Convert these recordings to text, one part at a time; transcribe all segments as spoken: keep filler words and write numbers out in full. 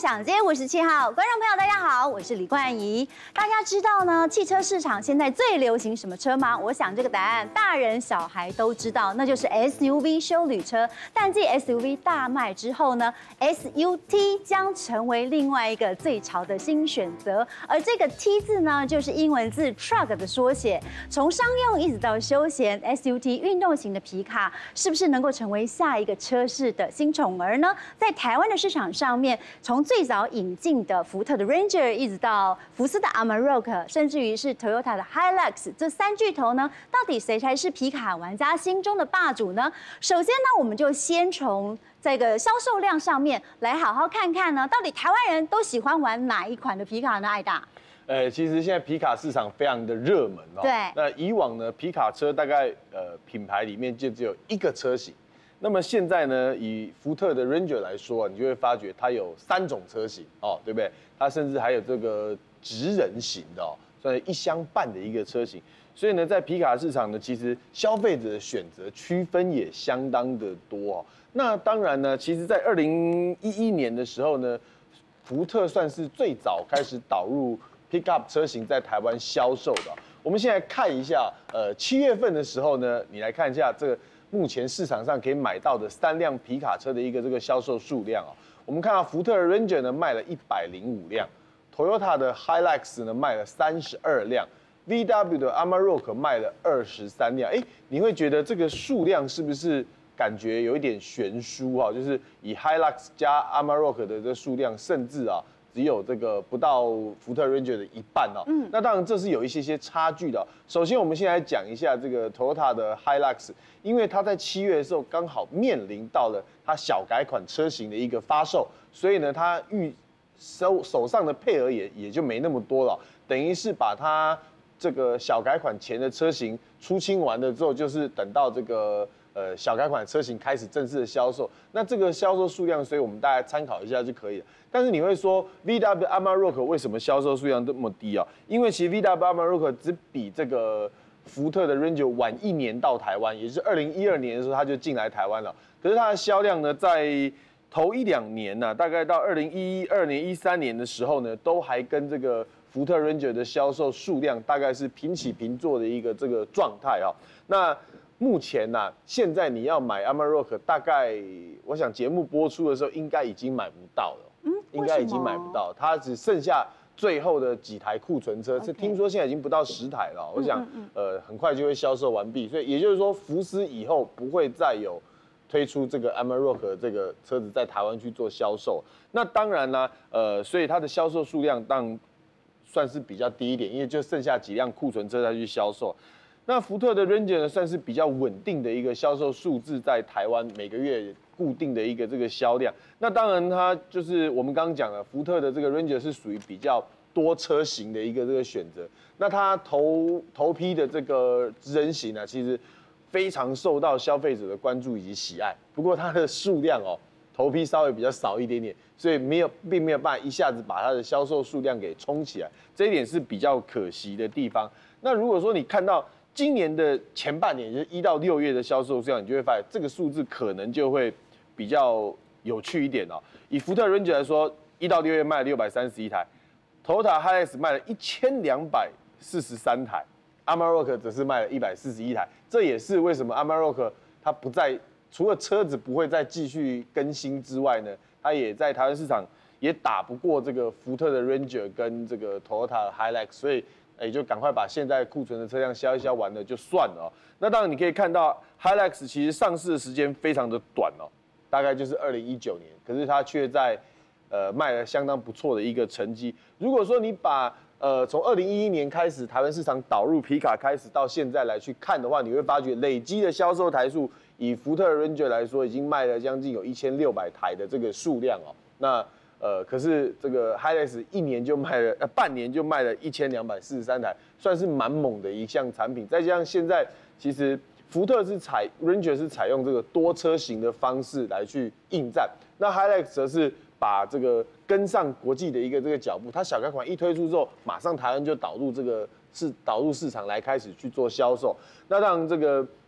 享街五十七号，观众朋友大家好，我是李冠仪。大家知道呢，汽车市场现在最流行什么车吗？我想这个答案大人小孩都知道，那就是 S U V 休旅车。但继 S U V 大卖之后呢 ，S U T 将成为另外一个最潮的新选择。而这个 T 字呢，就是英文字 truck 的缩写。从商用一直到休闲 ，S U T 运动型的皮卡是不是能够成为下一个车市的新宠儿呢？在台湾的市场上面，从最早引进的福特的 Ranger， 一直到福斯的 Amarok， 甚至于是 Toyota 的 Hilux， 这三巨头呢，到底谁才是皮卡玩家心中的霸主呢？首先呢，我们就先从这个销售量上面来好好看看呢，到底台湾人都喜欢玩哪一款的皮卡呢？艾达？ 呃，其实现在皮卡市场非常的热门哦。 对。 那以往呢，皮卡车大概呃品牌里面就只有一个车型。那么现在呢，以福特的 Ranger 来说，你就会发觉它有三种车型哦，对不对？它甚至还有这个职人型的哦，算是一厢半的一个车型。所以呢，在皮卡市场呢，其实消费者的选择区分也相当的多哦。那当然呢，其实在二零一一年的时候呢，福特算是最早开始导入 Pickup 车型在台湾销售的。我们现在看一下，呃，七月份的时候呢，你来看一下这个。目前市场上可以买到的三辆皮卡车的一个这个销售数量啊，我们看到福特的 Ranger 呢卖了一百零五辆 ，Toyota 的 Hilux 呢卖了三十二辆 ，V W 的 Amarok 卖了二十三辆。哎，你会觉得这个数量是不是感觉有一点悬殊啊？就是以 Hilux 加 Amarok 的这个数量，甚至啊。只有这个不到福特 Ranger 的一半哦，嗯，那当然这是有一些些差距的。首先，我们先来讲一下这个 Toyota 的 Hilux， 因为它在七月的时候刚好面临到了它小改款车型的一个发售，所以呢，它预手手上的配额也也就没那么多了，等于是把它这个小改款前的车型出清完了之后，就是等到这个。呃，小改款车型开始正式的销售，那这个销售数量，所以我们大家参考一下就可以了。但是你会说 ，V W Amarok 为什么销售数量这么低啊？因为其实 V W Amarok 只比这个福特的 Ranger 晚一年到台湾，也就是二零一二年的时候它就进来台湾了。可是它的销量呢，在头一两年呢、啊，大概到二零一二年、一三年的时候呢，都还跟这个福特 Ranger 的销售数量大概是平起平坐的一个这个状态啊。那目前呐、啊，现在你要买 Amarok， 大概我想节目播出的时候应该已经买不到了，嗯，应该已经买不到，它只剩下最后的几台库存车，是、okay. 听说现在已经不到十台了，我想，嗯嗯嗯呃，很快就会销售完毕，所以也就是说，福斯以后不会再有推出这个 Amarok 这个车子在台湾去做销售。那当然呢，呃，所以它的销售数量当算是比较低一点，因为就剩下几辆库存车再去销售。那福特的 Ranger 呢，算是比较稳定的一个销售数字，在台湾每个月固定的一个这个销量。那当然，它就是我们刚刚讲了，福特的这个 Ranger 是属于比较多车型的一个这个选择。那它头头批的这个职人型呢，其实非常受到消费者的关注以及喜爱。不过它的数量哦，头批稍微比较少一点点，所以没有并没有办法一下子把它的销售数量给冲起来，这一点是比较可惜的地方。那如果说你看到今年的前半年，就是一到六月的销售数量，你就会发现这个数字可能就会比较有趣一点哦。以福特 Ranger 来说，一到六月卖了六百三十一台 ，Toyota Hilux 卖了一千两百四十三台 ，Amarok 则是卖了一百四十一台。这也是为什么 Amarok 它不再除了车子不会再继续更新之外呢，它也在台湾市场也打不过这个福特的 Ranger 跟这个 Toyota Hilux， 所以。哎，就赶快把现在库存的车辆销一销完了就算了哦。那当然你可以看到 Hilux 其实上市的时间非常的短哦，大概就是二零一九年，可是它却在呃卖了相当不错的一个成绩。如果说你把呃从二零一一年开始台湾市场导入皮卡开始到现在来去看的话，你会发觉累积的销售台数，以福特 Ranger 来说，已经卖了将近有一千六百台的这个数量哦。那呃，可是这个 Hilux 一年就卖了，呃，半年就卖了一千两百四十三台，算是蛮猛的一项产品。再加上现在其实福特是采 Ranger 是采用这个多车型的方式来去应战，那 Hilux 则是把这个跟上国际的一个这个脚步，它小改款一推出之后，马上台湾就导入这个是导入市场来开始去做销售。那当然这个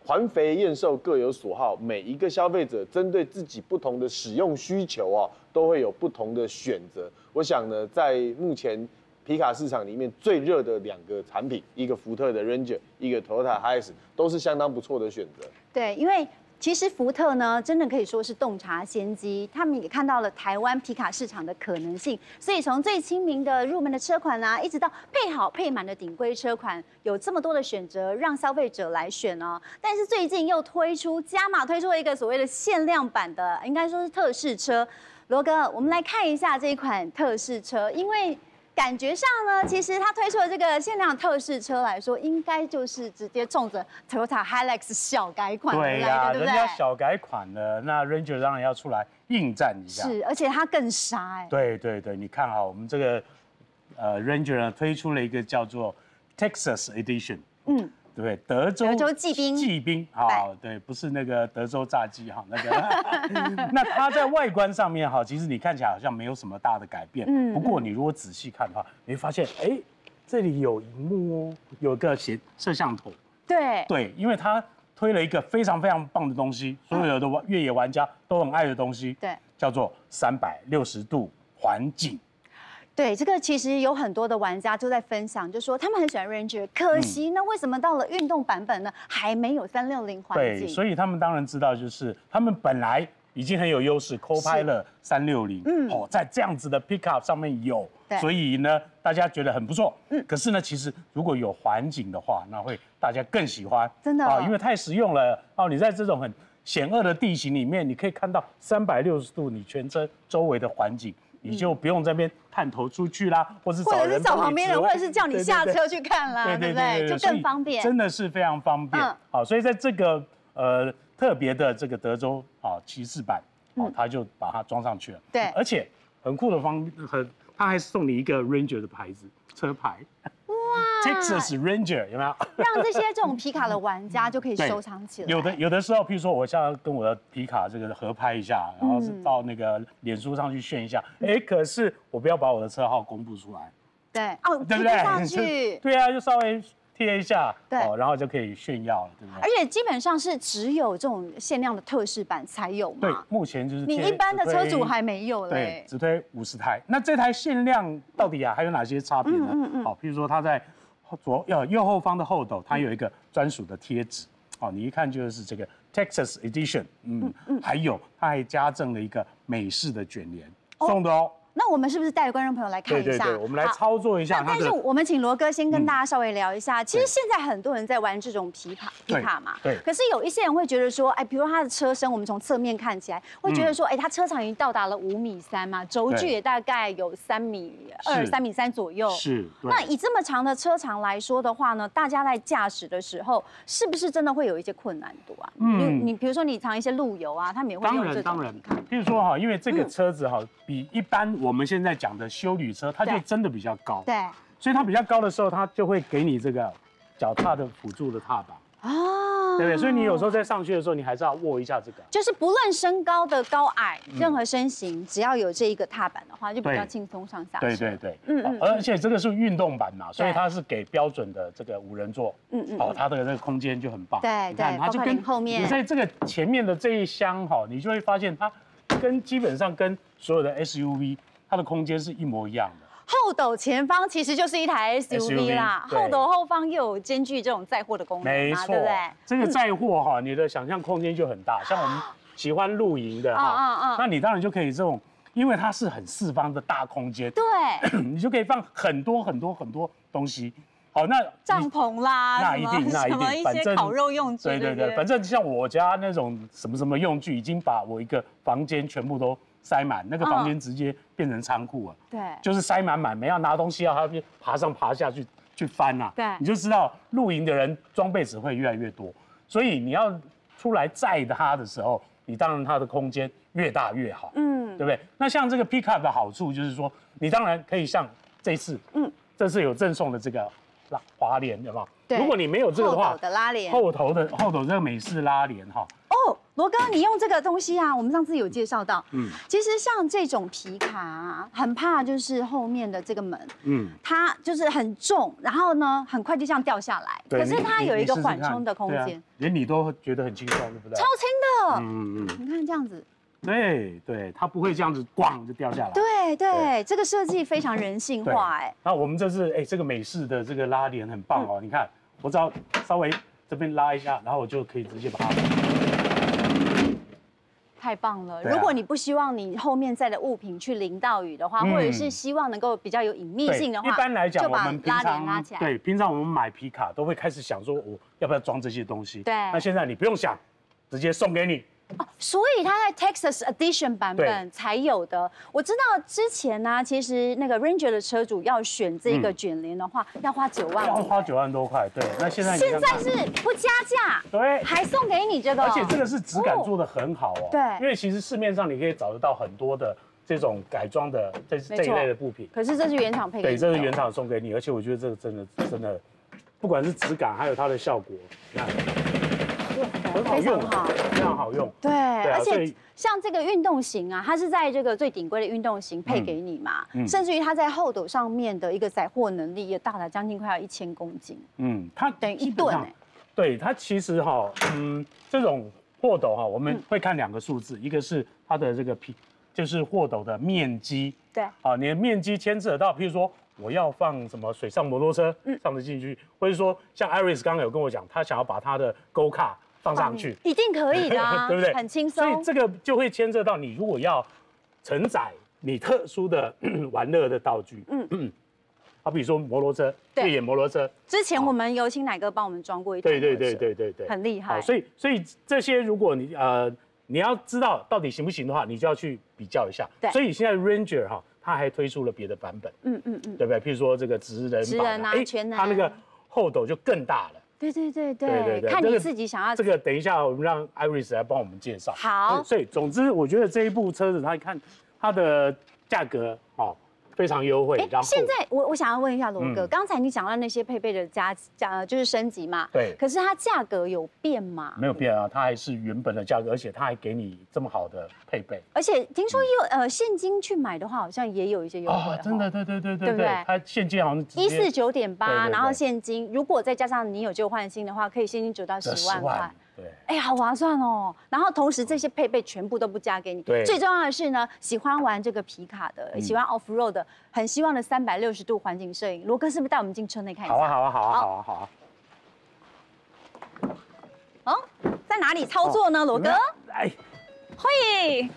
环肥燕瘦各有所好，每一个消费者针对自己不同的使用需求啊，都会有不同的选择。我想呢，在目前皮卡市场里面最热的两个产品，一个福特的 Ranger， 一个 Toyota Hiace， 都是相当不错的选择。 对，因为其实福特呢，真的可以说是洞察先机，他们也看到了台湾皮卡市场的可能性，所以从最亲民的入门的车款啊，一直到配好配满的顶规车款，有这么多的选择让消费者来选哦。但是最近又推出加码推出了一个所谓的限量版的，应该说是特仕车。罗哥，我们来看一下这一款特仕车，因为感觉上呢，其实它推出的这个限量特仕车来说，应该就是直接冲着 Toyota Hilux 小改款来的， 对呀， 对不对？ 人家小改款了，那 Ranger 当然要出来应战一下。 是，而且它更杀哎。 对对对，你看哈，我们这个呃 Ranger 呢推出了一个叫做 Texas Edition， 嗯，对不对？德州德州骑兵骑兵啊，对，不是那个德州炸鸡哈，那个。那它在外观上面哈，其实你看起来好像没有什么大的改变，嗯，不过你如果仔细看的话，你会发现，哎，这里有荧幕哦，有个显摄像头， 对对，因为它推了一个非常非常棒的东西，所有的越野玩家都很爱的东西， 对， 叫做三百六十度环景。 对，这个其实有很多的玩家就在分享，就说他们很喜欢 Ranger， 可惜那为什么到了运动版本呢，还没有三六零环境？ 对，所以他们当然知道，就是他们本来已经很有优势 ，Co-Pilot 三六零，嗯，哦，在这样子的 Pickup 上面有，所以呢，大家觉得很不错。嗯，可是呢，其实如果有环景的话，那会大家更喜欢， 真的啊，因为太实用了哦。你在这种很险恶的地形里面，你可以看到三百六十度你全车周围的环境。你就不用这边探头出去啦，或是找人， 或者是找旁边人，或者是叫你下车去看啦，对不对？就更方便， 真的是非常方便。好，所以在这个呃特别的这个德州啊骑士版，哦，他就把它装上去了。 对， 而且很酷的方很，他还送你一个 Ranger 的牌子车牌。哇 ，Texas Ranger 有没有？ 让这些这种皮卡的玩家就可以收藏起来。 有的有的时候，譬如说我现在跟我的皮卡这个合拍一下，然后是到那个脸书上去炫一下，哎、嗯，可是我不要把我的车号公布出来。 对，哦， 对不对？ 上去。 对啊，就稍微贴一下， 对， 哦，然后就可以炫耀了，对不对？ 而且基本上是只有这种限量的特仕版才有嘛。 对，目前就是你一般的车主还没有嘞。 对，只推五十台。那这台限量到底啊还有哪些差别呢？嗯嗯好，譬如说它在左右右后方的后斗，它有一个专属的贴纸，哦，你一看就是这个 Texas Edition， 嗯嗯，还有它还加赠了一个美式的卷帘送的哦。 那我们是不是带着观众朋友来看一下？ 对对对，我们来操作一下它的。 但是我们请罗哥先跟大家稍微聊一下，其实现在很多人在玩这种皮卡皮卡嘛， 对。 可是有一些人会觉得说，哎，比如它的车身，我们从侧面看起来，会觉得说，哎，它车长已经到达了五米三嘛，轴距也大概有三米二、三米三左右。 是。 那以这么长的车长来说的话呢，大家在驾驶的时候，是不是真的会有一些困难度啊？嗯。你比如说你常一些路由啊，他们也会用这种。 当然当然。譬如说哈，因为这个车子哈，比一般我们现在讲的休旅车，它就真的比较高， 对， 所以它比较高的时候，它就会给你这个脚踏的辅助的踏板，哦，对不对？所以你有时候在上去的时候，你还是要握一下这个， 就是不论身高的高矮，任何身形，只要有这一个踏板的话，就比较轻松上下。 对对对，嗯嗯，而且这个是运动版嘛，所以它是给标准的这个五人座，嗯嗯，哦，它的这个空间就很棒， 对对，它就跟后面， 你在这个前面的这一箱哈，你就会发现它跟基本上跟所有的 S U V。它的空间是一模一样的， 后斗前方其实就是一台 S U V 啦，后斗后方又有兼具这种载货的功能， 没错， 对不对？ 这个载货哈，你的想象空间就很大。像我们喜欢露营的哈，那你当然就可以这种，因为它是很四方的大空间， 对， 你就可以放很多很多很多东西。好，那帐篷啦， 那一定，那一定， 反正烤肉用具， 对对对，反正像我家那种什么什么用具，已经把我一个房间全部都塞满，那个房间直接变成仓库了。对，就是塞满满，没要拿东西啊，他就爬上爬下去去翻呐。对，你就知道露营的人装备只会越来越多，所以你要出来载它的时候，你当然它的空间越大越好。嗯，对不对？那像这个 Pickup 的好处就是说，你当然可以像这次，嗯，这次有赠送的这个拉滑帘，有没有？如果你没有这个的话， 后斗的拉帘， 后头的后头这个美式拉帘哈。哦。 罗哥，你用这个东西啊，我们上次有介绍到，嗯，其实像这种皮卡啊，很怕就是后面的这个门，嗯，它就是很重，然后呢，很快就这样掉下来。可是它有一个缓冲的空间， 连你都觉得很轻松，对不对？ 超轻的， 嗯嗯， 你看这样子。 对对，它不会这样子咣就掉下来。 对对，这个设计非常人性化哎。 那我们这是哎，这个美式的这个拉帘很棒哦，你看，我只要稍微这边拉一下，然后我就可以直接把它。 太棒了！如果你不希望你后面载的物品去淋到雨的话，或者是希望能够比较有隐秘性的话， 一般来讲，我们平常拉起来。 对，平常我们买皮卡都会开始想说，我要不要装这些东西？ 对。 那现在你不用想，直接送给你。 哦，所以它在 Texas Edition 版本才有的。我知道之前呢、啊，其实那个 Ranger 的车主要选这个卷帘的话，嗯、要花九万， 要花九万多块。对，那现在现在是不加价， 对， 还送给你这个， 而且这个是质感做的很好哦。 对， 因为其实市面上你可以找得到很多的这种改装的这这一类的布品， 可是这是原厂配给你， 对，这是原厂送给你，而且我觉得这个真的真的，不管是质感还有它的效果，你看。 很好用，非常好用。 对，而且像这个运动型啊，它是在这个最顶规的运动型配给你嘛，甚至于它在后斗上面的一个载货能力也大达将近快要一千公斤。嗯，它等于一吨哎。 对，它其实哈，嗯，这种货斗哈，我们会看两个数字，一个是它的这个皮，就是货斗的面积。 对。 啊，你的面积牵扯到，譬如说我要放什么水上摩托车，放得进去，或者说像 Iris 刚刚有跟我讲，他想要把他的 Go Car 放上去， 一定可以的、啊， 对不对？ 很轻松。 所以这个就会牵涉到你如果要承载你特殊的玩乐的道具，嗯嗯，好比说摩托车，越野摩托车。 之前我们有请奶哥帮我们装过一台， 对对对对对对， 很厉害。 所以所以这些如果你呃你要知道到底行不行的话，你就要去比较一下。 对， 所以现在 Ranger 哈，它还推出了别的版本，嗯嗯嗯，对不对？譬如说这个直人版， 哎，全能， 它那个后斗就更大了。 对对对对对，看你自己想要。 这个等一下我们让 Iris 来帮我们介绍。 好。 所以总之，我觉得这一部车子，它看它的价格哦非常优惠。然后现在我我想要问一下罗哥，刚才你讲到那些配备的加加就是升级嘛？ 对。 可是它价格有变吗？ 没有变啊，它还是原本的价格，而且它还给你这么好的配备。 而且听说有呃现金去买的话，好像也有一些优惠。 啊，真的，对对对对对。它现金好像一四九点八，然后现金，如果再加上你有旧换新的话，可以现金折到十万块。 对， 哎，好划算哦！然后同时这些配备全部都不加给你。 对， 最重要的是呢，喜欢玩这个皮卡的，嗯、喜欢 off road 的，很希望的三百六十度环景摄影。罗哥是不是带我们进车内看一下？ 好啊，好啊，好啊，好啊，好啊。 哦，在哪里操作呢，罗哥？ 来， 会。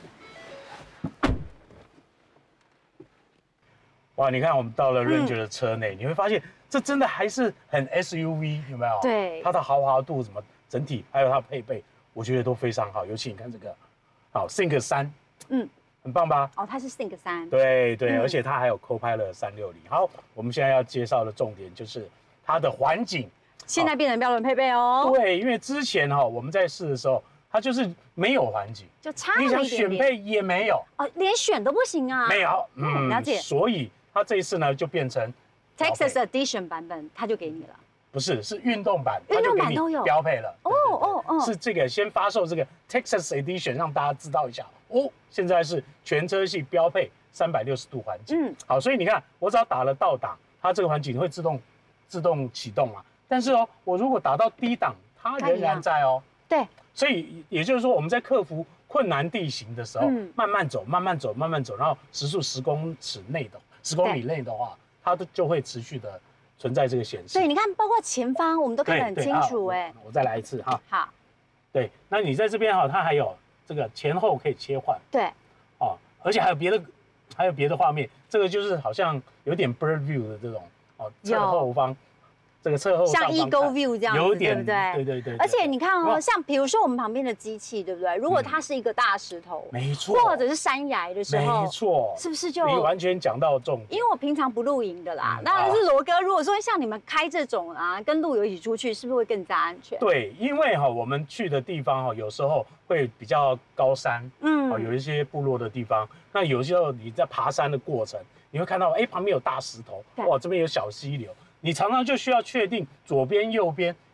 哇，你看我们到了 Ranger 的车内，嗯、你会发现这真的还是很 S U V， 有没有？ 对， 它的豪华度什么？ 整体还有它配备，我觉得都非常好。尤其你看这个，好 Sync 三，嗯，很棒吧？ 哦，它是 Sync 三， 对对，而且它还有 Copilot 三六零。好，我们现在要介绍的重点就是它的环景， 现在变成标准配备哦。 对，因为之前哈我们在试的时候，它就是没有环景， 就差了一点点， 你想选配也没有， 哦，连选都不行啊。 没有， 嗯，了解。 所以它这一次呢就变成 Texas Edition 版本，它就给你了。 不是，是运动版， 运动版都有标配了。 哦哦哦， 是这个先发售这个 Texas Edition， 让大家知道一下哦。现在是全车系标配三百六十度环景。嗯，好，所以你看，我只要打了倒档，它这个环景会自动自动启动嘛。但是哦，我如果打到低档，它仍然在哦。 对。 所以也就是说，我们在克服困难地形的时候，嗯、慢慢走，慢慢走，慢慢走，然后时速十公尺内的十公里内的话，它都就会持续的。 存在这个显示， 对，你看，包括前方，我们都看得很清楚，哎、啊， 我再来一次哈。 好， 对，那你在这边哈，它还有这个前后可以切换， 对， 哦，而且还有别的，还有别的画面，这个就是好像有点 bird view 的这种哦，侧后方。 这个侧后像 Eagle View 这样子，对不对？ 对对对。 而且你看哦，像比如说我们旁边的机器，对不对？如果它是一个大石头， 没错， 或者是山崖的时候， 没错， 是不是就你完全讲到重点？ 因为我平常不露营的啦，当然是罗哥。如果说像你们开这种啊，跟路友一起出去，是不是会更加安全？ 对，因为哈，我们去的地方哈，有时候会比较高山，嗯，有一些部落的地方。那有时候你在爬山的过程，你会看到，哎，旁边有大石头，哇，这边有小溪流。 你常常就需要确定左边、右边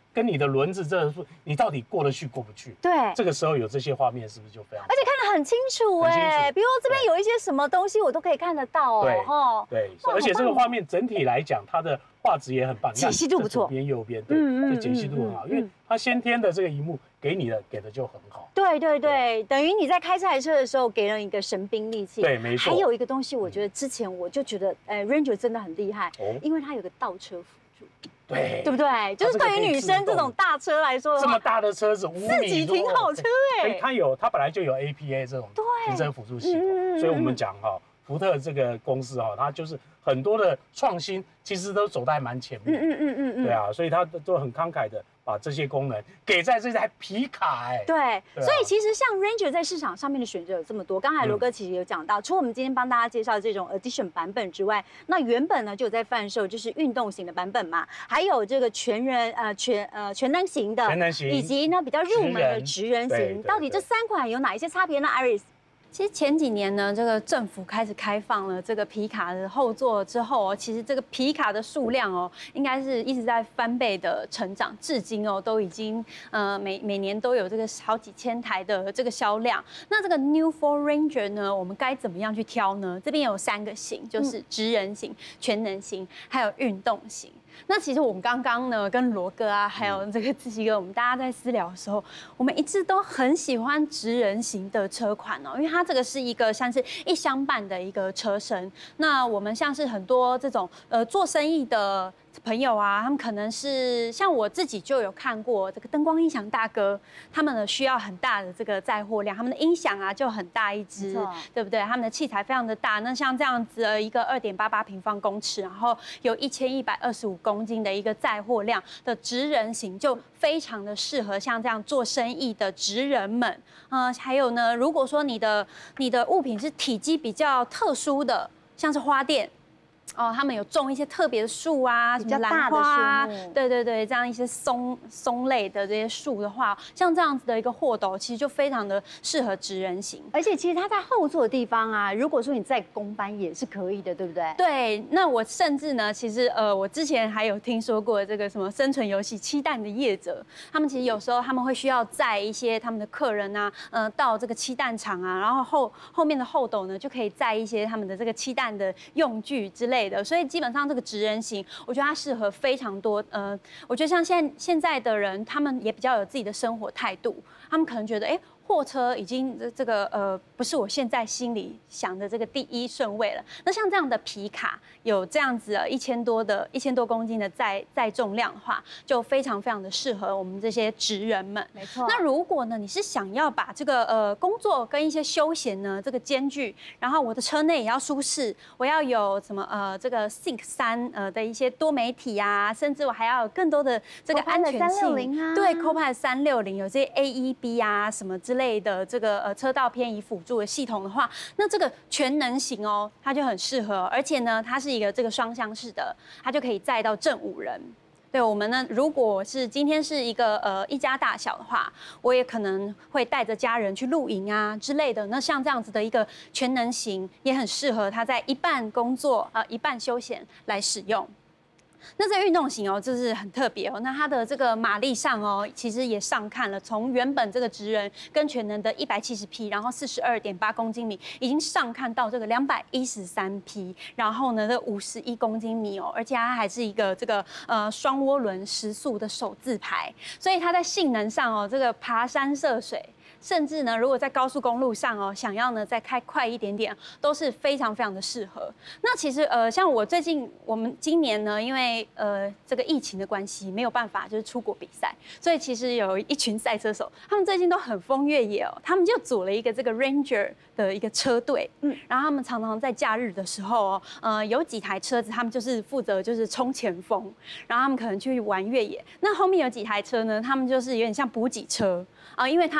跟你的轮子这你到底过得去过不去？ 对， 这个时候有这些画面是不是就非常？ 而且看得很清楚哎，比如这边有一些什么东西，我都可以看得到哦。对，对，而且这个画面整体来讲，它的画质也很棒， 解析度不错， 左边右边，对，这解析度很好，因为它先天的这个萤幕给你的给的就很好。 对对对，等于你在开这台车的时候给了一个神兵利器。 对，没错。 还有一个东西，我觉得之前我就觉得，呃 ，Ranger 真的很厉害，因为它有个倒车辅助。 对， 对不对？就是对于女生这种大车来说， 这么大的车子， 自己停好车哎。 它有，它本来就有 A P A 这种行车辅助系统，所以我们讲哈，福特这个公司哈，它就是很多的创新，其实都走在蛮前面。嗯嗯嗯嗯，对啊，所以它都很慷慨的把这些功能给在这台皮卡哎。 对，所以其实像 Ranger 在市场上面的选择有这么多，刚才罗哥其实有讲到，除了我们今天帮大家介绍这种 Edition 版本之外，那原本呢就有在贩售就是运动型的版本嘛，还有这个全人呃全呃全能型的， 全能型， 以及呢比较入门的职人型，到底这三款有哪一些差别呢 ？Iris？其实前几年呢，这个政府开始开放了这个皮卡的后座之后哦，其实这个皮卡的数量哦，应该是一直在翻倍的成长，至今哦都已经呃每每年都有这个好几千台的这个销量。那这个 New Ford Ranger 呢，我们该怎么样去挑呢？这边有三个型，就是职人型、全能型，还有运动型。那其实我们刚刚呢，跟罗哥啊，还有这个志祺哥，我们大家在私聊的时候，我们一致都很喜欢职人型的车款哦，因为它这个是一个像是一厢半的一个车身。那我们像是很多这种呃做生意的朋友啊，他们可能是像我自己就有看过这个灯光音响大哥，他们呢需要很大的这个载货量，他们的音响啊就很大一支，对不对？他们的器材非常的大。那像这样子的一个二点八八平方公尺，然后有一千一百二十五公斤的一个载货量的职人型，就非常的适合像这样做生意的职人们。呃，还有呢，如果说你的你的物品是体积比较特殊的，像是花店。哦，他们有种一些特别的树啊，什么兰花啊，对对对，这样一些松松类的这些树的话，像这样子的一个货斗，其实就非常的适合职人型。而且其实它在后座的地方啊，如果说你在公班也是可以的，对不对？对，那我甚至呢，其实呃，我之前还有听说过这个什么生存游戏漆弹的业者，他们其实有时候他们会需要载一些他们的客人啊，呃，到这个漆弹厂啊，然后后后面的后斗呢就可以载一些他们的这个漆弹的用具之类的。所以基本上这个职人型，我觉得它适合非常多。呃，我觉得像现在现在的人，他们也比较有自己的生活态度，他们可能觉得，哎，货车已经这个呃不是我现在心里想的这个第一顺位了。那像这样的皮卡，有这样子一千多的一千多公斤的载载重量的话，就非常非常的适合我们这些职人们。没错。那如果呢，你是想要把这个呃工作跟一些休闲呢这个兼具，然后我的车内也要舒适，我要有什么呃这个 Sync 三呃的一些多媒体啊，甚至我还要有更多的这个安全性。啊、对 ，Copilot 三六零有这些 A E B 啊什么之类的这个呃车道偏移辅助的系统的话，那这个全能型哦，它就很适合，而且呢，它是一个这个双厢式的，它就可以载到正五人。对我们呢，如果是今天是一个呃一家大小的话，我也可能会带着家人去露营啊之类的。那像这样子的一个全能型，也很适合它在一半工作呃一半休闲来使用。那这运动型哦，就是很特别哦。那它的这个马力上哦，其实也上看了，从原本这个职人跟全能的一百七十匹，然后四十二点八公斤米，已经上看到这个两百一十三匹，然后呢，这五十一公斤米哦，而且它还是一个这个呃双涡轮时速的手自排，所以它在性能上哦，这个爬山涉水。甚至呢，如果在高速公路上哦，想要呢再开快一点点，都是非常非常的适合。那其实呃，像我最近我们今年呢，因为呃这个疫情的关系，没有办法就是出国比赛，所以其实有一群赛车手，他们最近都很疯越野哦，他们就组了一个这个 Ranger 的一个车队，嗯，然后他们常常在假日的时候哦，呃有几台车子，他们就是负责就是冲前锋，然后他们可能去玩越野。那后面有几台车呢，他们就是有点像补给车啊、呃，因为它毕竟它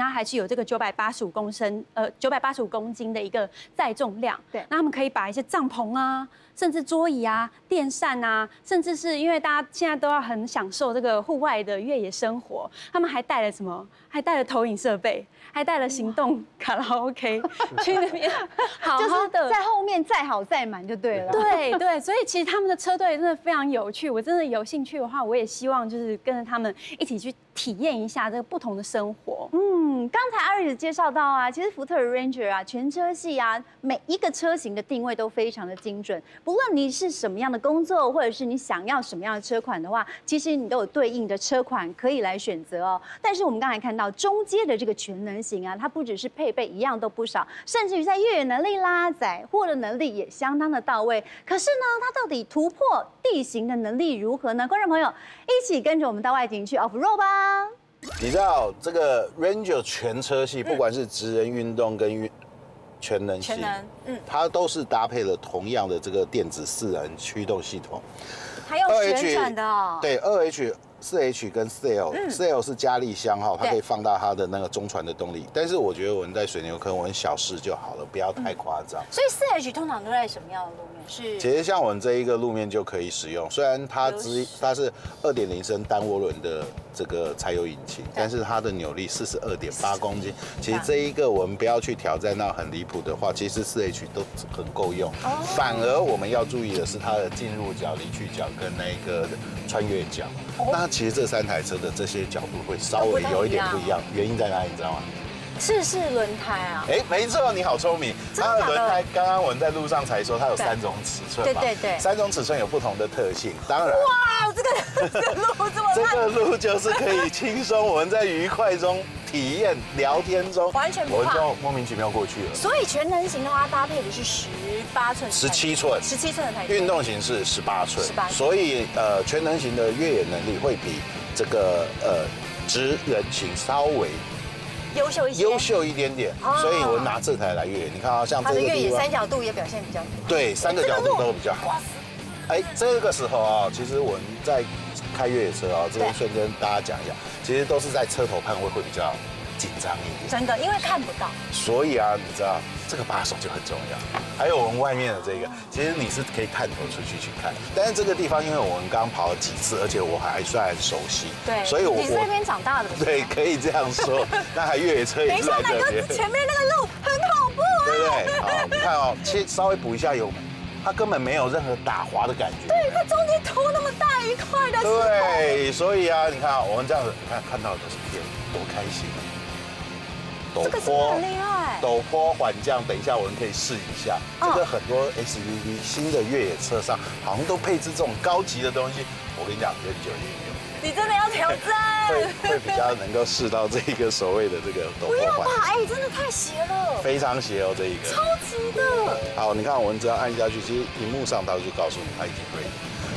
它还是有这个九百八十五公升，呃，九百八十五公斤的一个载重量。 对， 那他们可以把一些帐篷啊，甚至桌椅啊、电扇啊，甚至是因为大家现在都要很享受这个户外的越野生活，他们还带了什么？还带了投影设备，还带了行动卡拉 OK 去那边好好的在后面载好载满就对了。 对对，所以其实他们的车队真的非常有趣。我真的有兴趣的话，我也希望就是跟着他们一起去体验一下这个不同的生活。 嗯，刚才阿瑞介绍到啊，其实福特的 Ranger 啊，全车系啊，每一个车型的定位都非常的精准。不论你是什么样的工作，或者是你想要什么样的车款的话，其实你都有对应的车款可以来选择哦。但是我们刚才看到中阶的这个全能型啊，它不只是配备一样都不少，甚至于在越野能力啦、载货的能力也相当的到位。可是呢，它到底突破地形的能力如何呢？观众朋友，一起跟着我们到外景去 off road 吧。 你知道这个 Ranger 全车系，不管是职人运动跟运全能系， 全能，嗯， 它都是搭配了同样的这个电子四人驱动系统， 还有旋转的哦。 对，二 H。四 H 跟四 L， 四 L 是加力箱哈，它可以放大它的那个中传的动力。但是我觉得我们在水牛坑，我们小试就好了，不要太夸张。 所以四 H 通常都在什么样的路面？是， 其实像我们这一个路面就可以使用，虽然它只它是二点零升单涡轮的这个柴油引擎，但是它的扭力四十二点八公斤。其实这一个我们不要去挑战到很离谱的话，其实四 H 都很够用。反而我们要注意的是它的进入角、离去角跟那个穿越角。那其实这三台车的这些角度会稍微有一点不一样，原因在哪里？你知道吗？ 是是轮胎啊。 哎，没错，你好聪明。它的轮胎刚刚我们在路上才说，它有三种尺寸嘛。 对对对。 三种尺寸有不同的特性，当然。 哇，这个这个路这么这个路就是可以轻松，我们在愉快中体验、聊天中， 完全不怕， 我就莫名其妙过去了。 所以全能型的话，搭配的是十八寸、 十七寸、 十七寸的胎。 运动型是十八寸， 十八。 所以呃，全能型的越野能力会比这个呃职人型稍微优秀一些， 优秀一点点。所以我拿这台来越野，你看啊，像这个地方， 它的越野三角度也表现比较对，三个角度都比较好。哎，这个时候啊，其实我们在开越野车啊，这边顺便跟大家讲一下，其实都是在车头判位会比较紧张一点。 真的，因为看不到。 所以啊，你知道这个把手就很重要。还有我们外面的这个，其实你是可以探头出去去看。但是这个地方，因为我们刚跑了几次，而且我还算熟悉， 对， 所以我你是那边长大的， 对，可以这样说。那还越野车也是在这边。 前面那个路很恐怖啊， 对不对？好，你看哦，切稍微补一下油门。它根本没有任何打滑的感觉。 对，它中间凸那么大一块的。 对，所以啊，你看我们这样子，你看看到的是片，多开心啊！ 陡坡很厉害， 陡坡缓降，等一下我们可以试一下。这个很多 S U V 新的越野车上好像都配置这种高级的东西。我跟你讲，Ranger也有。 你真的要挑战， 会会比较能够试到这个所谓的这个陡坡缓。 不要吧，哎，真的太邪了， 非常邪哦，这一个。 超级的。 好，你看我们只要按下去，其实荧幕上它就告诉你它已经 ready。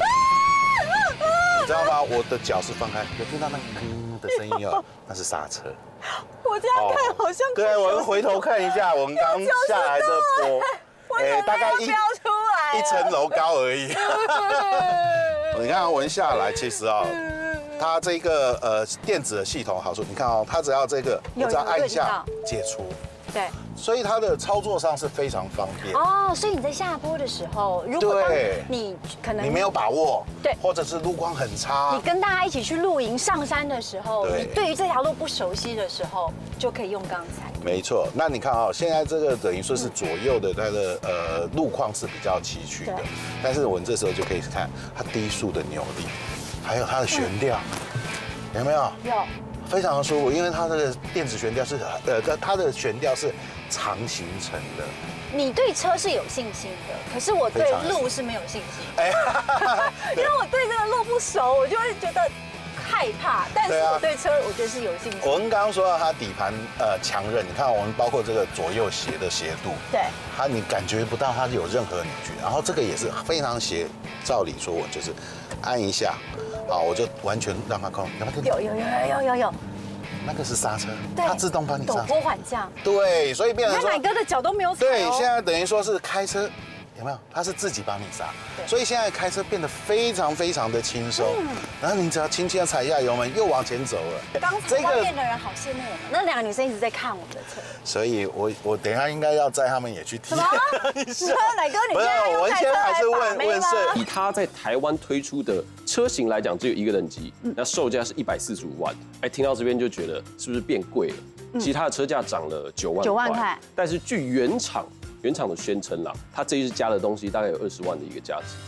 你知道吗？我的脚是放开，有听到那个吭的声音哦，那是刹车。 我这样看好像。 对，我们回头看一下，我们刚下来的坡，哎，大概一一层楼高而已。你看我们下来，其实啊。它这个呃电子的系统好处，你看哦，它只要这个，我只要按一下解除， 对， 所以它的操作上是非常方便。 哦，所以你在下坡的时候，如果你可能你没有把握， 对， 或者是路况很差， 你跟大家一起去露营上山的时候，你对于这条路不熟悉的时候，就可以用钢材。 没错，那你看啊，现在这个等于说是左右的它的呃路况是比较崎岖的，但是我们这时候就可以看它低速的扭力。还有它的悬吊，有没有？ 有， 非常的舒服，因为它的电子悬吊是呃，它的悬吊是长形成的。 你对车是有信心的，可是我对路是没有信心。哎，因为我对这个路不熟，我就会觉得害怕。但是我对车，我觉得是有信心。 我们刚刚说到它底盘呃强韧，你看我们包括这个左右斜的斜度， 对， 它你感觉不到它有任何扭矩，然后这个也是非常斜。照理说，我就是按一下。好，我就完全让它控， 有有有有有有有， 那个是刹车，它自动帮你刹。 陡坡缓降。 对，所以变成说， 奶哥的脚都没有踩。 对，现在等于说是开车， 有没有？它是自己帮你刹，所以现在开车变得非常非常的轻松。然后你只要轻轻的踩一下油门，又往前走了。 刚才外面的人好羡慕我们，那两个女生一直在看我们的车。 所以我我等一下应该要载他们也去体验一下。 奶哥，你现在用开车来把妹吗？ 以它在台湾推出的车型来讲，只有一个等级，那售价是一百四十五万。哎，听到这边就觉得是不是变贵了？其实它的车价涨了九万九万块，但是据原厂原厂的宣称啦，它这一次加的东西大概有二十万的一个价值。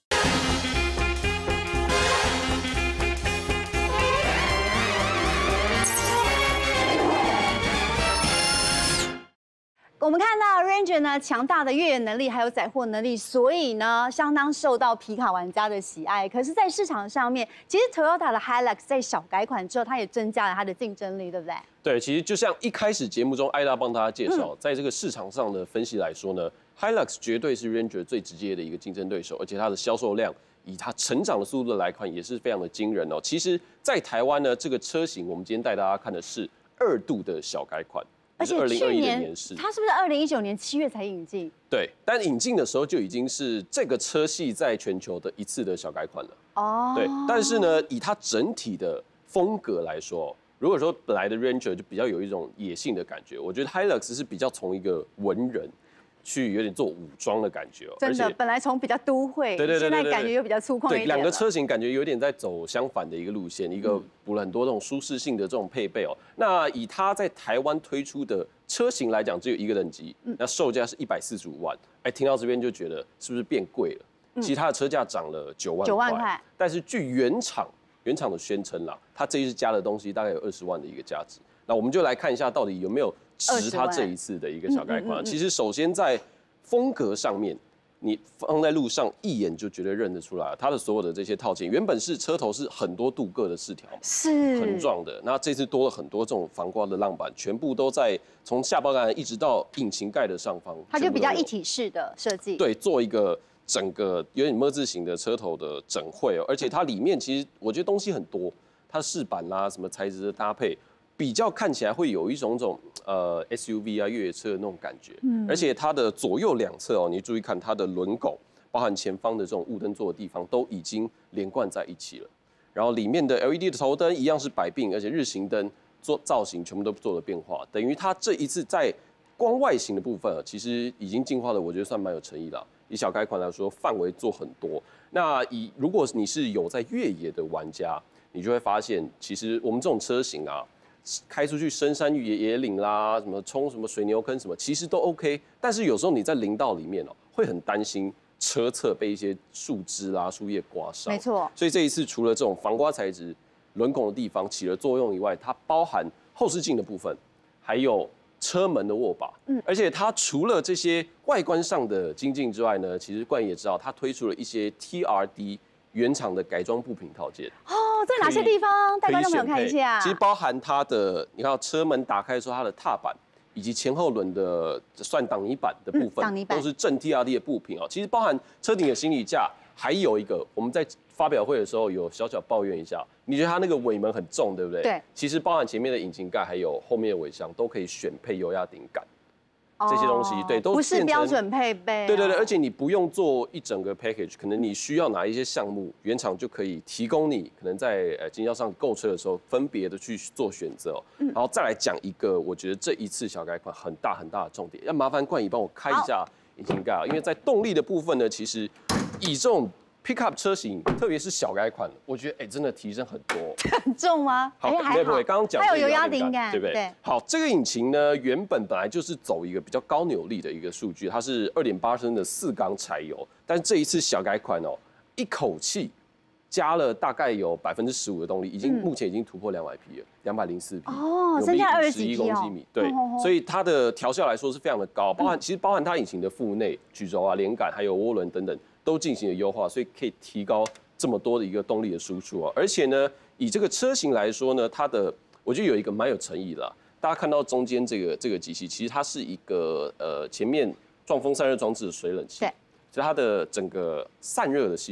我们看到 Ranger 呢强大的越野能力还有载货能力，所以呢相当受到皮卡玩家的喜爱。可是，在市场上面，其实 Toyota 的 Hilux 在小改款之后，它也增加了它的竞争力，对不对？ 对，其实就像一开始节目中艾拉帮大家介绍，在这个市场上的分析来说呢 ，Hilux 绝对是 Ranger 最直接的一个竞争对手，而且它的销售量以它成长的速度来看，也是非常的惊人哦。其实，在台湾呢，这个车型我们今天带大家看的是二度的小改款。 而且去年它是不是二零一九年七月才引进？ 对，但引进的时候就已经是这个车系在全球的一次的小改款了。哦，对，但是呢，以它整体的风格来说，如果说本来的 Ranger 就比较有一种野性的感觉，我觉得 Hilux 是比较从一个文人去有点做武装的感觉哦。 真的，本来从比较都会，对对对，现在感觉又比较粗犷一点。 对，两个车型感觉有点在走相反的一个路线，一个补了很多这种舒适性的这种配备哦。那以它在台湾推出的车型来讲，只有一个等级，那售价是一百四十五万。哎，听到这边就觉得是不是变贵了？其实它的车价涨了九万九万块，但是据原厂原厂的宣称啦，它这一次加的东西大概有二十万的一个价值。那我们就来看一下到底有没有值它这一次的一个小改款。其实首先在风格上面，你放在路上一眼就绝对认得出来，它的所有的这些套件原本是车头是很多镀铬的饰条， 是很壮的。那这次多了很多这种防刮的浪板，全部都在从下巴杆一直到引擎盖的上方， 它就比较一体式的设计。 对，做一个整个有点么字形的车头的整绘哦，而且它里面其实我觉得东西很多，它的饰板啦、什么材质的搭配。比较看起来会有一种种呃 S U V 啊越野车的那种感觉，嗯，而且它的左右两侧哦，你注意看它的轮拱，包含前方的这种雾灯座的地方都已经连贯在一起了。然后里面的 L E D 的头灯一样是摆并，而且日行灯做造型全部都做了变化，等于它这一次在光外形的部分啊，其实已经进化的，我觉得算蛮有诚意了。以小改款来说，范围做很多。那以如果你是有在越野的玩家，你就会发现，其实我们这种车型啊。开出去深山野野岭啦，什么冲什么水牛坑什么，其实都 OK。但是有时候你在林道里面哦，会很担心车侧被一些树枝啦、树叶刮伤。 没错。 所以这一次除了这种防刮材质、轮拱的地方起了作用以外，它包含后视镜的部分，还有车门的握把。嗯。而且它除了这些外观上的精进之外呢，其实冠也知道，它推出了一些 T R D 原厂的改装部品套件。哦。 在哪些地方？带观众朋友看一下。 其实包含它的，你看车门打开的时候，它的踏板以及前后轮的算挡泥板的部分，嗯、都是正 T R D 的部品哦。其实包含车顶的行李架，还有一个我们在发表会的时候有小小抱怨一下，你觉得它那个尾门很重，对不对？ 对。 其实包含前面的引擎盖，还有后面的尾箱，都可以选配油压顶杆。这些东西对都不是标准配备， 对对对，而且你不用做一整个 package， 可能你需要哪一些项目，原厂就可以提供你，可能在呃经销商购车的时候分别的去做选择。嗯，然后再来讲一个，我觉得这一次小改款很大很大的重点，要麻烦冠仪帮我开一下引擎盖啊，因为在动力的部分呢，其实以这种 pickup 车型，特别是小改款，我觉得哎、欸、真的提升很多。 很重吗？ 好，不会不会，刚刚讲它有油压顶杆， 对不对？对。好，这个引擎呢，原本本来就是走一个比较高扭力的一个数据，它是二点八升的四缸柴油，但是这一次小改款哦，一口气加了大概有百分之十五的动力，已经、嗯、目前已经突破两百匹了，两百零四匹哦，增加二十几公斤米，对，哦、所以它的调校来说是非常的高，包含、嗯、其实包含它引擎的腹内、曲轴啊、连杆还有涡轮等等。都进行了优化，所以可以提高这么多的一个动力的输出啊！而且呢，以这个车型来说呢，它的我觉得有一个蛮有诚意的啦。大家看到中间这个这个机器，其实它是一个呃前面撞风散热装置的水冷器，对，所以它的整个散热的系统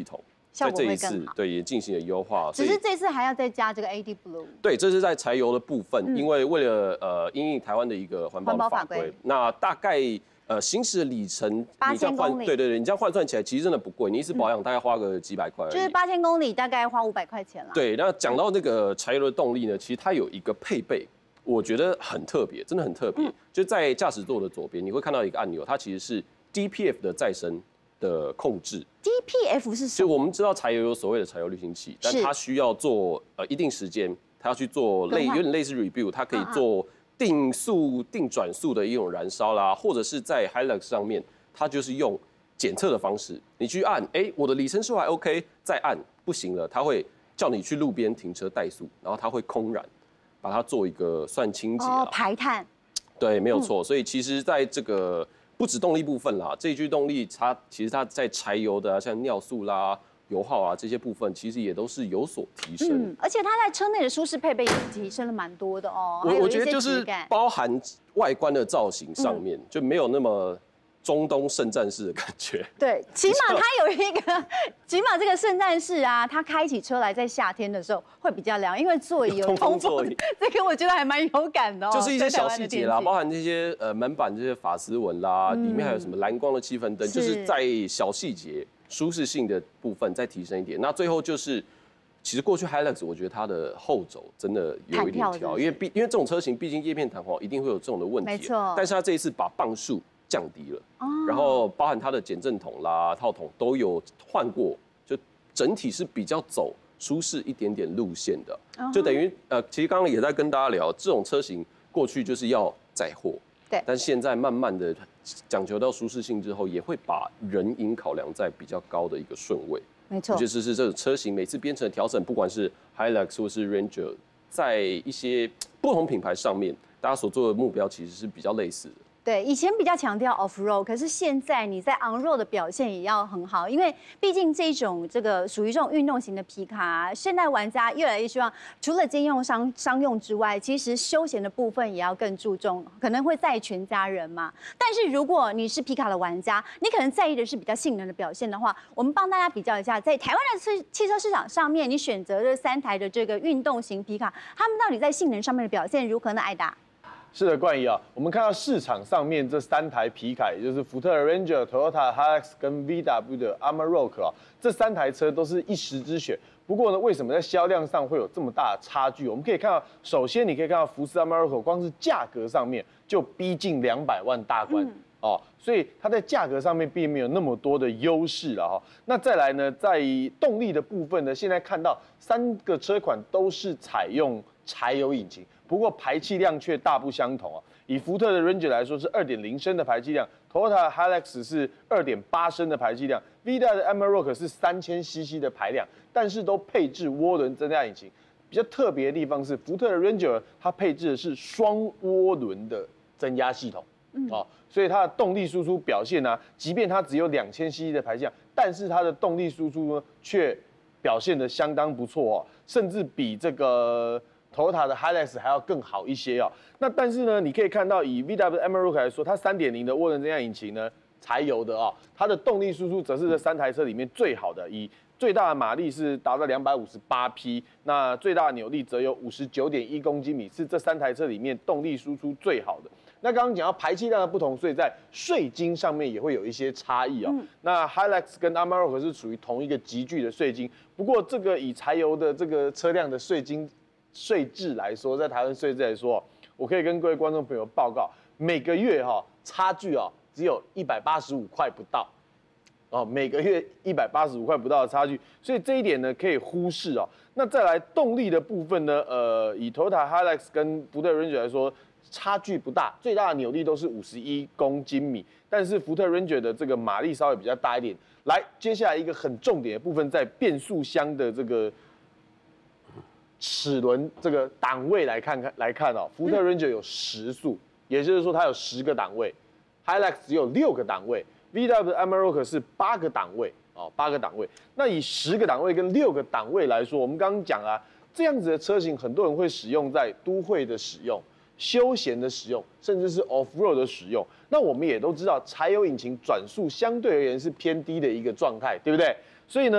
效果会这一次对也进行了优化。 只是这次还要再加这个 A D Blue。 对，这是在柴油的部分，嗯、因为为了呃因应台湾的一个环保法规，那大概。呃，行驶的里程， 八千公里， 对对对，你这样换算起来其实真的不贵，你一次保养大概花个几百块， 就是八千公里大概花五百块钱了。 对，那讲到那个柴油的动力呢，其实它有一个配备，我觉得很特别，真的很特别。嗯、就在驾驶座的左边，你会看到一个按钮，它其实是 D P F 的再生的控制。 D P F 是什么？ 就我们知道柴油有所谓的柴油滤清器，但它需要做呃一定时间，它要去做类有点类似 review， 它可以做。定速、定转速的一种燃烧啦，或者是在 Hilux 上面，它就是用检测的方式，你去按，哎、欸，我的里程数还 OK， 再按不行了，它会叫你去路边停车怠速，然后它会空燃，把它做一个算清洁哦，排碳。 对，没有错。嗯、所以其实在这个不止动力部分啦，这一具动力它其实它在柴油的、啊、像尿素啦。油耗啊，这些部分其实也都是有所提升，嗯， 而且它在车内的舒适配备也提升了蛮多的哦。 我我觉得就是包含外观的造型上面、嗯、就没有那么中东圣战士的感觉。 对，起码它有一个，起码这个圣战士啊，它开起车来在夏天的时候会比较凉，因为座椅有通风，这个我觉得还蛮有感的哦。 就是一些小细节啦，包含这些呃门板这些法丝纹啦，嗯、里面还有什么蓝光的气氛灯，就是在小细节。舒适性的部分再提升一点，那最后就是，其实过去 Hilux 我觉得它的后轴真的有一点挑，因为毕因为这种车型毕竟叶片弹簧一定会有这种的问题， 没错。 但是它这一次把磅数降低了，哦、然后包含它的减震筒啦、套筒都有换过，就整体是比较走舒适一点点路线的，哦、就等于呃，其实刚刚也在跟大家聊，这种车型过去就是要载货。 对， 但现在慢慢的讲求到舒适性之后，也会把人因考量在比较高的一个顺位。 没错， 就是是这种车型每次编程的调整，不管是 Hilux 或是 Ranger， 在一些不同品牌上面，大家所做的目标其实是比较类似的。 对，以前比较强调 off road， 可是现在你在 on road 的表现也要很好，因为毕竟这种这个属于这种运动型的皮卡、啊，现代玩家越来越希望除了兼用商商用之外，其实休闲的部分也要更注重，可能会载全家人嘛。但是如果你是皮卡的玩家，你可能在意的是比较性能的表现的话，我们帮大家比较一下，在台湾的汽汽车市场上面，你选择这三台的这个运动型皮卡，他们到底在性能上面的表现如何呢？艾达。 是的，冠仪啊，我们看到市场上面这三台皮卡，也就是福特的 Ranger、Toyota Hilux 跟 V W 的 Amarok 啊，这三台车都是一时之选。不过呢，为什么在销量上会有这么大的差距？我们可以看到，首先你可以看到福斯 Amarok 光是价格上面就逼近两百万大关。嗯哦，所以它在价格上面并没有那么多的优势了哈。那再来呢，在动力的部分呢，现在看到三个车款都是采用柴油引擎，不过排气量却大不相同啊。以福特的 Ranger 来说是 二点零 升的排气量 ，Toyota Hilux 是 二点八 升的排气量 ，V W 的 Amarok 是 三千 C C 的排量，但是都配置涡轮增压引擎。比较特别的地方是，福特的 Ranger 它配置的是双涡轮的增压系统。嗯、哦，所以它的动力输出表现呢、啊，即便它只有两千 C C 的排气量，但是它的动力输出呢却表现得相当不错哦，甚至比这个 Toyota 的 Hilux 还要更好一些哦。那但是呢，你可以看到以 V W Amarok 来说，它 三点零 的涡轮增压引擎呢，柴油的哦，它的动力输出则是这三台车里面最好的，以最大的马力是达到两百五十八匹，那最大的扭力则有五十九点一公斤米，是这三台车里面动力输出最好的。那刚刚讲到排气量的不同，所以在税金上面也会有一些差异哦。嗯、那 Hilux 跟 Amarok 是属于同一个级距的税金，不过这个以柴油的这个车辆的税金税制来说，在台湾税制来说，我可以跟各位观众朋友报告，每个月哈、哦、差距哦只有一百八十五块不到。哦，每个月一百八十五块不到的差距，所以这一点呢可以忽视哦。那再来动力的部分呢，呃，以 Toyota Hilux 跟福特 Ranger 来说，差距不大，最大的扭力都是五十一公斤米，但是福特 Ranger 的这个马力稍微比较大一点。来，接下来一个很重点的部分，在变速箱的这个齿轮这个档位来看看来看哦，福特 Ranger 有十速，也就是说它有十个档位 ，Hilux 只有六个档位。V W 的 Amarok 是八个档位哦，八个档位。那以十个档位跟六个档位来说，我们刚刚讲啊，这样子的车型，很多人会使用在都会的使用、休闲的使用，甚至是 off road 的使用。那我们也都知道，柴油引擎转速相对而言是偏低的一个状态，对不对？所以呢，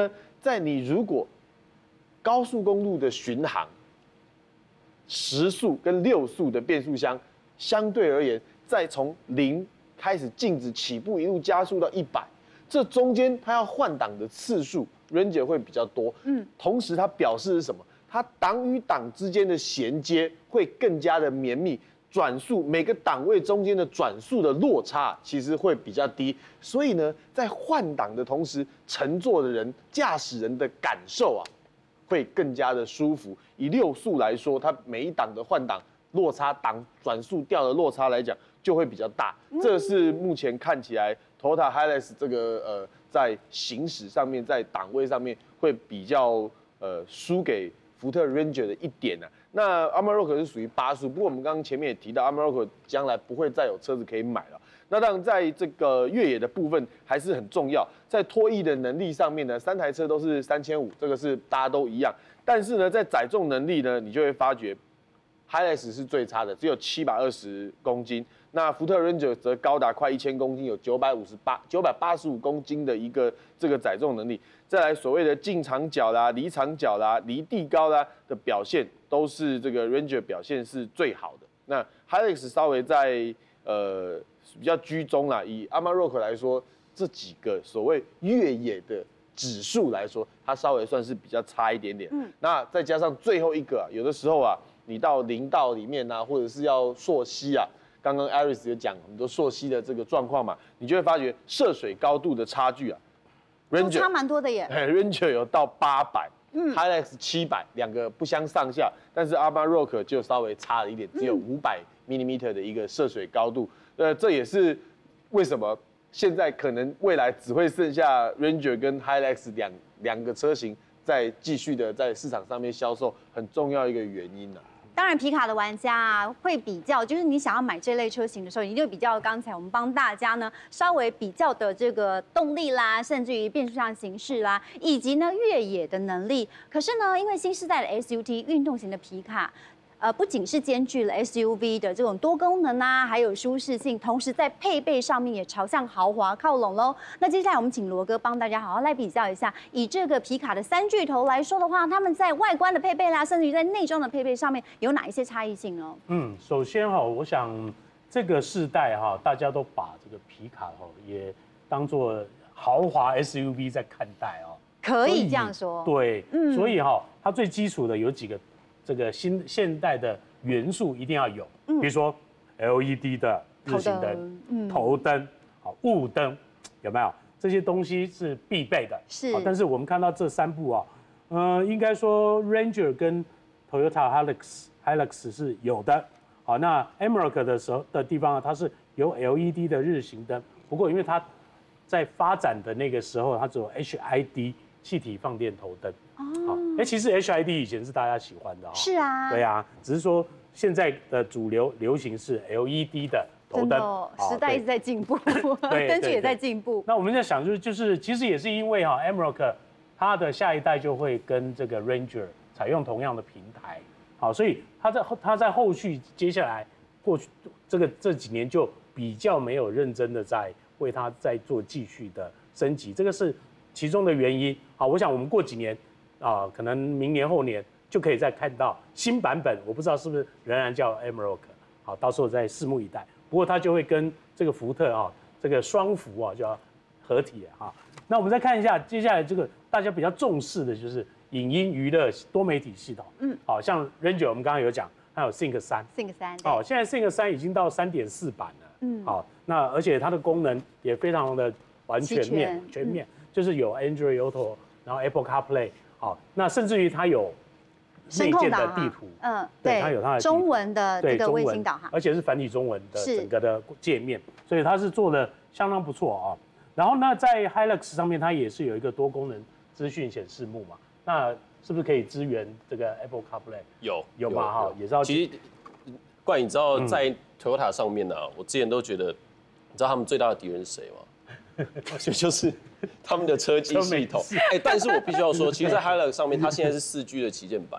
在你如果高速公路的巡航，时速跟六速的变速箱，相对而言，再从零开始静止起步，一路加速到一百，这中间它要换挡的次数 ，Ranger 会比较多。嗯，同时它表示是什么？它档与档之间的衔接会更加的绵密。 转速每个档位中间的转速的落差其实会比较低，所以呢，在换挡的同时，乘坐的人、驾驶人的感受啊，会更加的舒服。以六速来说，它每一档的换挡落差、档转速调的落差来讲，就会比较大。这是目前看起来 Toyota Hilux 这个呃在行驶上面，在档位上面会比较呃输给福特 Ranger 的一点呢、啊。 那 Amarok 是属于八速，不过我们刚刚前面也提到 ，Amarok 将来不会再有车子可以买了。那当然，在这个越野的部分还是很重要，在拖曳的能力上面呢，三台车都是三千五，这个是大家都一样。但是呢，在载重能力呢，你就会发觉 Hilux 是最差的，只有七百二十公斤。那福特 Ranger 则高达快一千公斤，有九百五十八、九百八十五公斤的一个这个载重能力。再来所谓的进场角啦、离场角啦、离地高啦的表现，都是这个 Ranger 表现是最好的。那 Hilux 稍微在呃比较居中啦，以 Amarok 来说，这几个所谓越野的指数来说，它稍微算是比较差一点点。嗯，那再加上最后一个、啊，有的时候啊，你到林道里面啊，或者是要溯溪啊。 刚刚 Aris 有讲很多溯溪的这个状况嘛，你就会发觉涉水高度的差距啊 ，Ranger 差蛮多的耶 ，Ranger 有到八百，嗯 ，Hilux 七百，两个不相上下，但是 Amarok 就稍微差了一点，只有五百 millimeter 的一个涉水高度，呃，这也是为什么现在可能未来只会剩下 Ranger 跟 Hilux 两两个车型在继续的在市场上面销售，很重要一个原因呢、啊。 当然，皮卡的玩家啊会比较，就是你想要买这类车型的时候，你就比较刚才我们帮大家呢稍微比较的这个动力啦，甚至于变速箱形式啦，以及呢越野的能力。可是呢，因为新时代的 S U V 运动型的皮卡。 呃，不仅是兼具了 S U V 的这种多功能啊，还有舒适性，同时在配备上面也朝向豪华靠拢喽。那接下来我们请罗哥帮大家好好来比较一下，以这个皮卡的三巨头来说的话，他们在外观的配备啦，甚至于在内装的配备上面有哪一些差异性呢？嗯， 首先哈，我想这个世代哈，大家都把这个皮卡哈也当作豪华 S U V 在看待哦， 可以这样说。 对，嗯，所以哈，它最基础的有几个。 这个新现代的元素一定要有，嗯、比如说 L E D 的日行灯、嗯、头灯、好雾灯，有没有？这些东西是必备的。 是。 但是我们看到这三部啊，呃，应该说 Ranger 跟 Toyota Hilux Hilux 是有的。好，那 Amarok 的时候的地方呢，它是有 L E D 的日行灯，不过因为它在发展的那个时候，它只有 H I D 气体放电头灯。 好，哎，其实 H I D 以前是大家喜欢的哈。 是啊。 对啊，只是说现在的主流流行是 L E D 的头灯。 时代一直在进步，灯具也在进步。 那我们在想，就是就是，其实也是因为哈 ，Amarok 它的下一代就会跟这个 Ranger 采用同样的平台，好，所以它在它在后续接下来过去这个这几年就比较没有认真的在为它在做继续的升级，这个是其中的原因。好，我想我们过几年。 啊，可能明年后年就可以再看到新版本，我不知道是不是仍然叫 Amarok， 好，到时候再拭目以待。不过它就会跟这个福特啊，这个双福啊就要合体啊。那我们再看一下接下来这个大家比较重视的就是影音娱乐多媒体系统，嗯，好像 Ranger 我们刚刚有讲，还有 Sync 三 ，Sync 三， 哦，现在 Sync 三已经到 三点四版了，嗯，好，那而且它的功能也非常的完全面，全面，就是有 Android Auto， 然后 Apple CarPlay。 好，那甚至于它有内建的地图， 嗯，对， 它有它的中文的这个卫星导航， 而且是繁体中文的整个的界面，所以它是做的相当不错啊。然后呢，在 Hilux 上面，它也是有一个多功能资讯显示幕嘛，那是不是可以支援这个 Apple CarPlay？ 有有嘛哈，也是要。 其实，冠，你知道在 Toyota 上面呢、啊，我之前都觉得，你知道他们最大的敌人是谁吗？就就是他们的车机系统，哎、欸，但是我必须要说，其实，在 Hilux 上面，它现在是四 G 的旗舰版，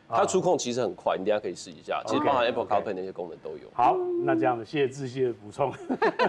它触控其实很快，你等下可以试一下。其实包含 Apple CarPlay 那些功能都有。 好，那这样的谢谢志熹的补充。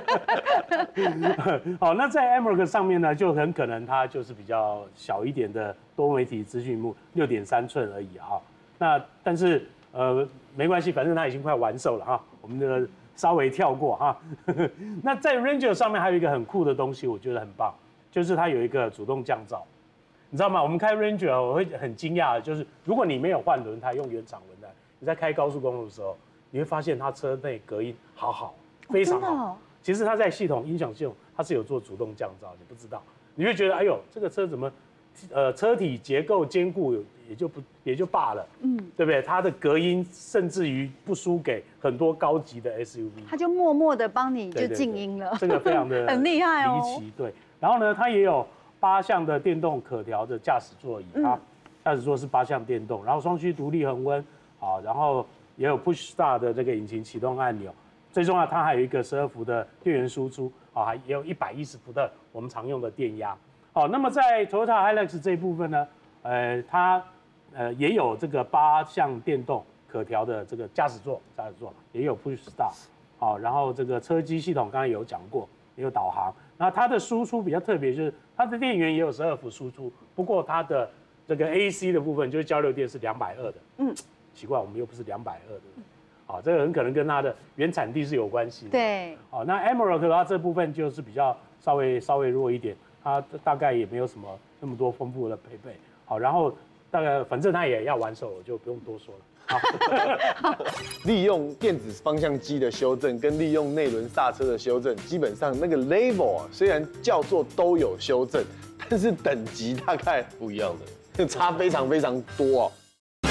好，那在 Amarok 上面呢，就很可能它就是比较小一点的多媒体资讯幕，六点三寸而已哈。那但是呃没关系，反正它已经快完售了哈，我们这个稍微跳过哈。那在 Ranger 上面还有一个很酷的东西，我觉得很棒，就是它有一个主动降噪。你知道吗？我们开 Ranger 我会很惊讶的，就是如果你没有换轮胎，用原厂轮胎，你在开高速公路的时候，你会发现它车内隔音好好，非常好。哦、其实它在系统音响系统，它是有做主动降噪，你不知道，你会觉得哎呦，这个车怎么，呃，车体结构坚固也就不也就罢了，嗯，对不对？它的隔音甚至于不输给很多高级的 S U V， 它就默默的帮你就静音了， 这个非常的很厉害哦， 离奇。对，然后呢，它也有八项的电动可调的驾驶座椅啊，驾驶座是八项电动，然后双区独立恒温啊，然后也有 Push Start 的这个引擎启动按钮，最重要它还有一个十二伏的电源输出啊，还也有一百一十伏的我们常用的电压。好，那么在 Toyota Hilux 这一部分呢，呃，它呃也有这个八项电动可调的这个驾驶座，驾驶座也有 Push Start， 好，然后这个车机系统刚才有讲过，也有导航。那它的输出比较特别，就是它的电源也有十二伏输出，不过它的这个 A C 的部分就是交流电是两百二的，嗯，奇怪，我们又不是两百二的，好，这个很可能跟它的原产地是有关系的。 对， 好，那 Amarok 的话这部分就是比较稍微稍微弱一点，它大概也没有什么那么多丰富的配备，好，然后大概反正它也要完售了，我就不用多说了。 利用电子方向机的修正跟利用内轮刹车的修正，基本上那个 level 啊，虽然叫做都有修正，但是等级大概不一样的， 差非常非常多哦。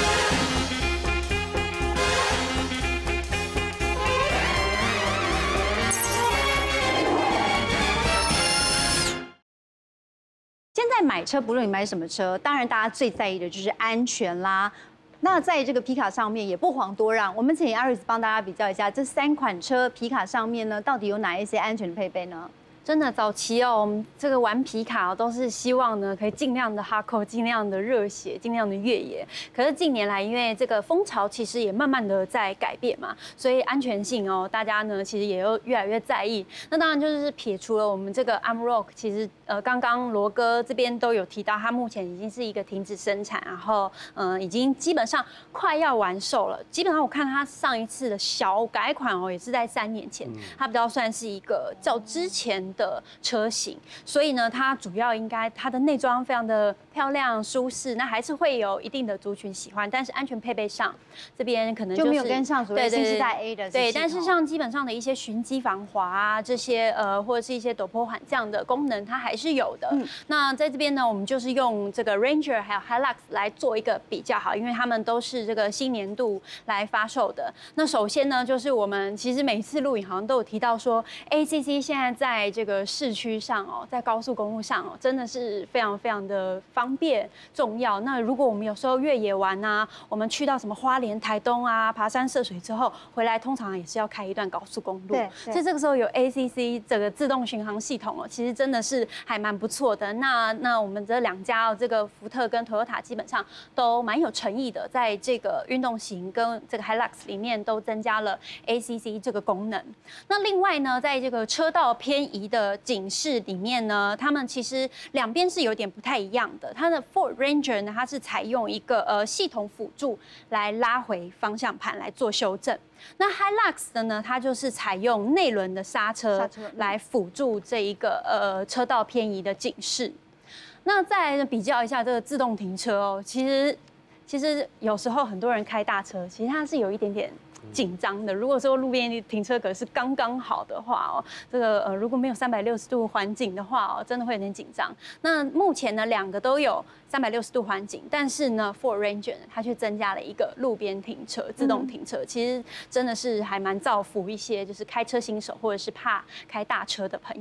现在买车，不论你买什么车，当然大家最在意的就是安全啦。那在这个皮卡上面也不遑多让，我们请 Iris 帮大家比较一下这三款车皮卡上面呢，到底有哪一些安全的配备呢？ 真的早期哦，我们这个玩皮卡都是希望呢，可以尽量的哈扣，尽量的热血，尽量的越野。可是近年来，因为这个风潮其实也慢慢的在改变嘛，所以安全性哦，大家呢其实也有越来越在意。那当然就是撇除了我们这个 Amarok， 其实呃刚刚罗哥这边都有提到，它目前已经是一个停止生产，然后嗯、呃、已经基本上快要完售了。基本上我看它上一次的小改款哦，也是在三年前，它比较算是一个较之前的车型，所以呢，它主要应该它的内装非常的漂亮舒适，那还是会有一定的族群喜欢，但是安全配备上这边可能、就是、 就没有跟上所谓新世代 A 的对，但是像基本上的一些循迹防滑啊这些呃或者是一些陡坡缓降的功能，它还是有的。嗯、那在这边呢，我们就是用这个 Ranger 还有 Hilux 来做一个比较好，因为他们都是这个新年度来发售的。那首先呢，就是我们其实每次录影好像都有提到说 ，A C C 现在在这个市区上哦，在高速公路上哦，真的是非常非常的方便重要。那如果我们有时候越野玩啊，我们去到什么花莲、台东啊，爬山涉水之后回来，通常也是要开一段高速公路。对，所以这个时候有 A C C 这个自动巡航系统哦，其实真的是还蛮不错的。那那我们这两家哦，这个福特跟 Toyota 基本上都蛮有诚意的，在这个运动型跟这个 Hilux 里面都增加了 A C C 这个功能。那另外呢，在这个车道偏移的警示里面呢，他们其实两边是有点不太一样的。它的 Ford Ranger 呢，它是采用一个呃系统辅助来拉回方向盘来做修正。那 Hilux 的呢，它就是采用内轮的刹车来辅助这一个呃车道偏移的警示。那再来比较一下这个自动停车哦，其实其实有时候很多人开大车，其实它是有一点点紧张的。如果说路边停车格是刚刚好的话哦，这个呃如果没有三百六十度环景的话哦，真的会有点紧张。那目前呢，两个都有三百六十度环景，但是呢 ，Ford Ranger 它却增加了一个路边停车、自动停车，嗯、其实真的是还蛮造福一些就是开车新手或者是怕开大车的朋友。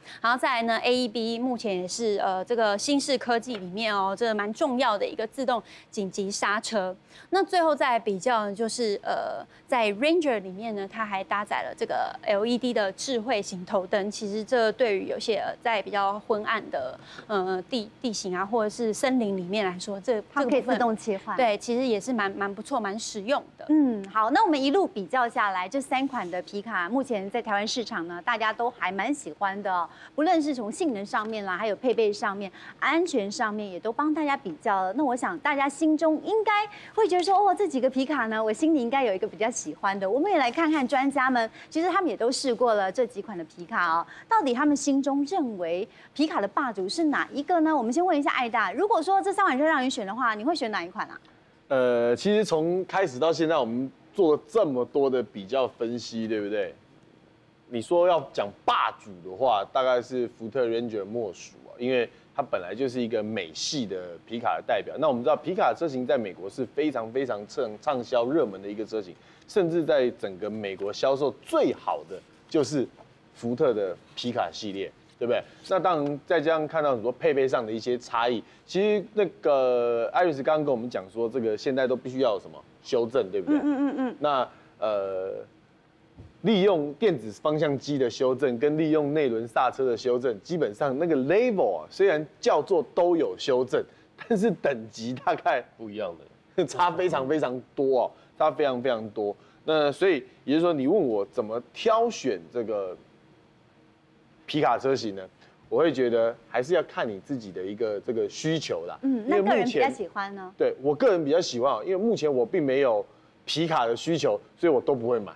然后再来呢 A E B 目前也是呃这个新式科技里面哦，这个蛮重要的一个自动紧急刹车。那最后再比较呢，就是呃在 Ranger 里面呢，它还搭载了这个 L E D 的智慧型头灯。其实这对于有些呃在比较昏暗的呃地地形啊，或者是森林里面来说，这它可以自动切换。 对，其实也是蛮蛮不错、蛮实用的。 嗯，好，那我们一路比较下来，这三款的皮卡目前在台湾市场呢，大家都还蛮喜欢的、哦，不论是从性能上面啦，还有配备上面、安全上面，也都帮大家比较了。那我想大家心中应该会觉得说，哦，这几个皮卡呢，我心里应该有一个比较喜欢的。我们也来看看专家们，其实他们也都试过了这几款的皮卡哦，到底他们心中认为皮卡的霸主是哪一个呢？我们先问一下艾大，如果说这三款车让你选的话，你会选哪一款啊？ 呃，其实从开始到现在，我们做了这么多的比较分析，对不对？你说要讲霸主的话，大概是福特 Ranger 莫属啊，因为它本来就是一个美系的皮卡的代表。那我们知道皮卡车型在美国是非常非常畅畅销热门的一个车型，甚至在整个美国销售最好的就是福特的皮卡系列。对不对？那当然，再加上看到很多配备上的一些差异，其实那个艾瑞斯刚刚跟我们讲说，这个现在都必须要有什么修正，对不对？嗯嗯嗯。那呃，利用电子方向机的修正跟利用内轮刹车的修正，基本上那个 level 啊，虽然叫做都有修正，但是等级大概不一样的，差非常非常多哦，差非常非常多。那所以也就是说，你问我怎么挑选这个皮卡车型呢，我会觉得还是要看你自己的一个这个需求啦。 嗯，那个人比较喜欢呢？ 对我个人比较喜欢，因为目前我并没有皮卡的需求，所以我都不会买。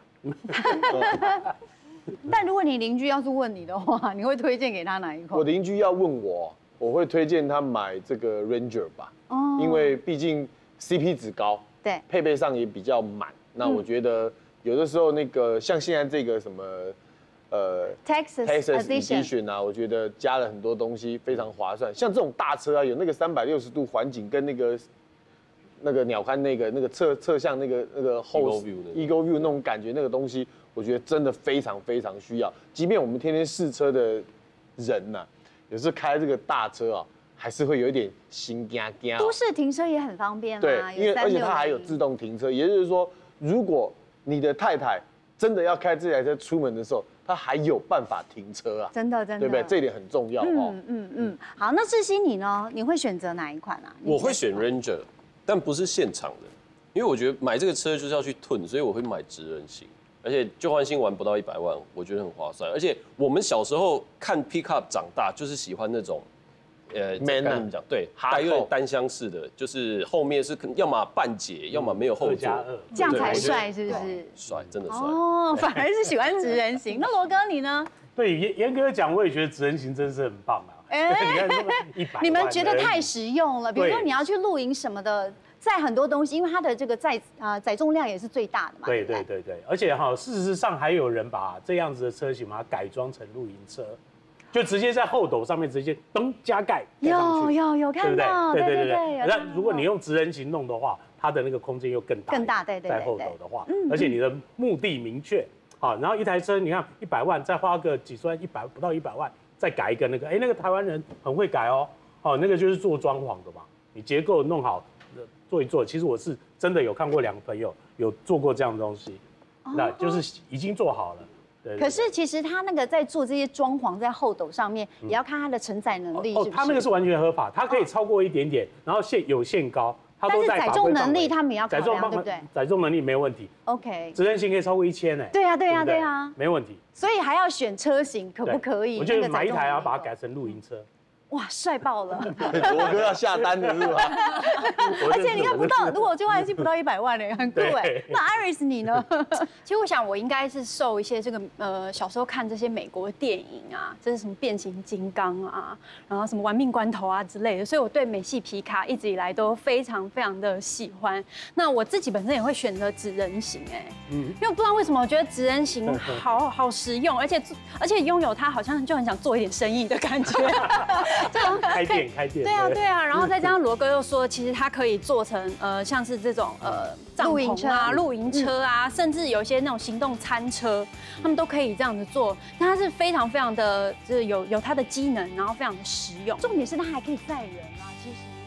但如果你邻居要是问你的话，你会推荐给他哪一款？ 我邻居要问我，我会推荐他买这个 Ranger 吧。哦，因为毕竟 C P 值高， 对， 配备上也比较满。那我觉得有的时候那个像现在这个什么。呃 ，Texas Edition 啊，我觉得加了很多东西，非常划算。像这种大车啊，有那个三百六十度环景跟那个那个鸟瞰那个那个侧侧向那个那个后 Eagle View 那种感觉，那个东西，我觉得真的非常非常需要。即便我们天天试车的人呐、啊，有时候开这个大车啊，还是会有一点心惊惊。 都市停车也很方便啊， 对，因为而且它还有自动停车，也就是说，如果你的太太真的要开这台车出门的时候，他还有办法停车啊， 真的真的， 对不对？这一点很重要哦。 嗯嗯嗯。好，那志熙你呢？你会选择哪一款啊？ 我会选 Ranger， 但不是现场的，因为我觉得买这个车就是要去囤，所以我会买职人型，而且旧换新玩不到一百万，我觉得很划算。而且我们小时候看 Pickup 长大，就是喜欢那种。呃，该怎么讲？对，还有点单厢式的，就是后面是要么半截，要么没有后座， 这样才帅，是不是？ 帅，真的帅。 哦，反而是喜欢直人型。那罗哥你呢？ 对，严严格讲，我也觉得直人型真是很棒啊。哎，你看这么一百， 你们觉得太实用了。比如说你要去露营什么的，载很多东西，因为它的这个载啊载重量也是最大的嘛。 对对对对，而且哈，事实上还有人把这样子的车型把它改装成露营车。就直接在后斗上面直接噔加盖盖上去， 有有有看到， 对对对对。那如果你用直人型弄的话，它的那个空间又更大， 更大，对对。 在后斗的话，而且你的目的明确，好，然后一台车你看一百万，再花个几十万，一百不到一百万，再改一个那个，哎，那个台湾人很会改哦，哦，那个就是做装潢的嘛，你结构弄好，做一做。其实我是真的有看过两个朋友有做过这样的东西，那就是已经做好了。 可是其实他那个在做这些装潢在后斗上面，也要看它的承载能力。 哦，他那个是完全合法，它可以超过一点点，然后限有限高，它都在。但是载重能力他们也要考量，对不对？ 载重能力没问题。 OK。 直人型可以超过一千哎。 对啊，对啊，对啊， 没问题。 所以还要选车型，可不可以？ 我觉得买一台要把它改成露营车。 哇，帅爆了！ 罗哥要下单的是吧？ 而且你看不到，如果旧换新不到一百万嘞，很贵哎。那 Iris 你呢？ 其实我想我应该是受一些这个呃小时候看这些美国电影啊，这是什么变形金刚啊，然后什么玩命关头啊之类的，所以我对美系皮卡一直以来都非常非常的喜欢。那我自己本身也会选择直人型哎，嗯，因为不知道为什么我觉得直人型好好实用，而且而且拥有它好像就很想做一点生意的感觉。 开店开店。 对啊对啊，然后再加上罗哥又说，其实它可以做成呃像是这种呃帐篷啊、露营车啊，甚至有一些那种行动餐车，他们都可以这样子做。那它是非常非常的，就是有有它的机能，然后非常的实用。 重点是它还可以载人啊，其实。